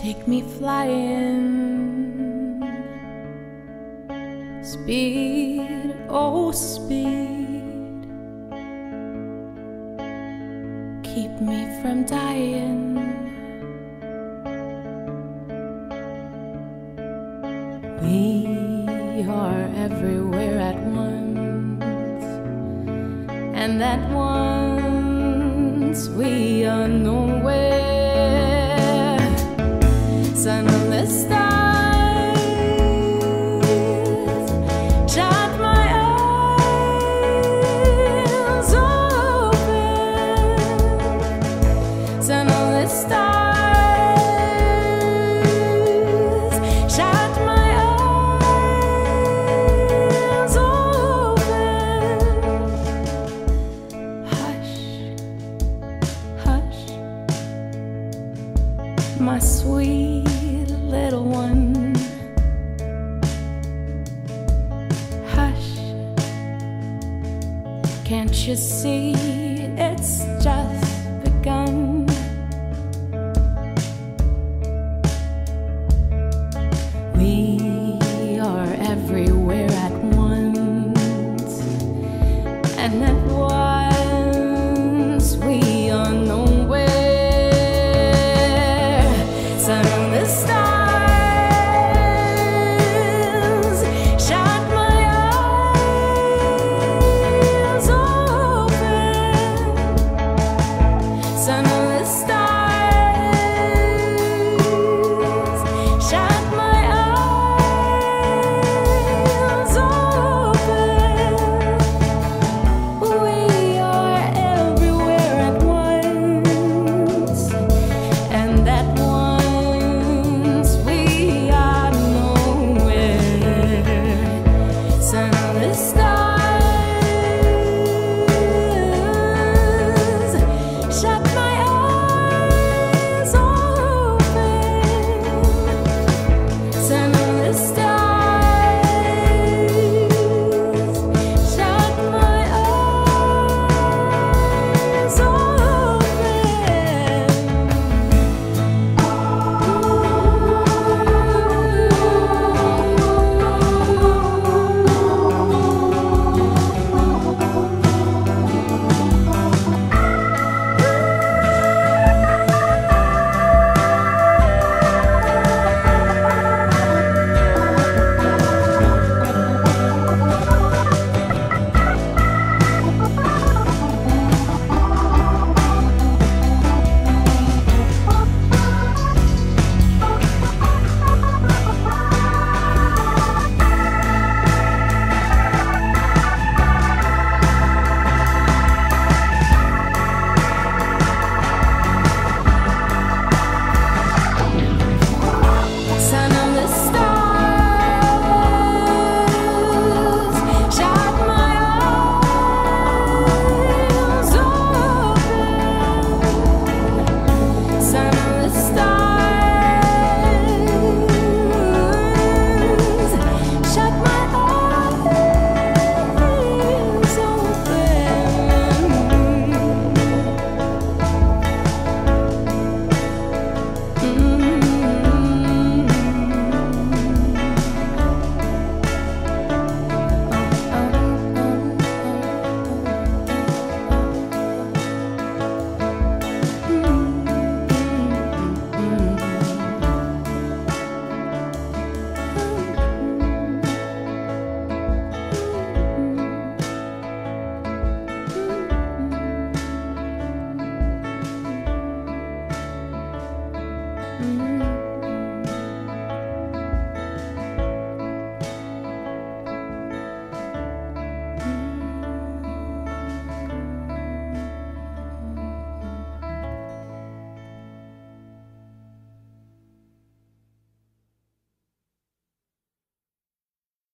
Take me flying, speed, oh speed, keep me from dying. We are everywhere at once, and at once we are nowhere. Sun on the stars, shut my eyes open. Sun on the stars, shut my eyes open. Hush, hush, my sweet little one, hush, can't you see it's just begun? We are everywhere at once, and at once we are nowhere. Sun on the stars,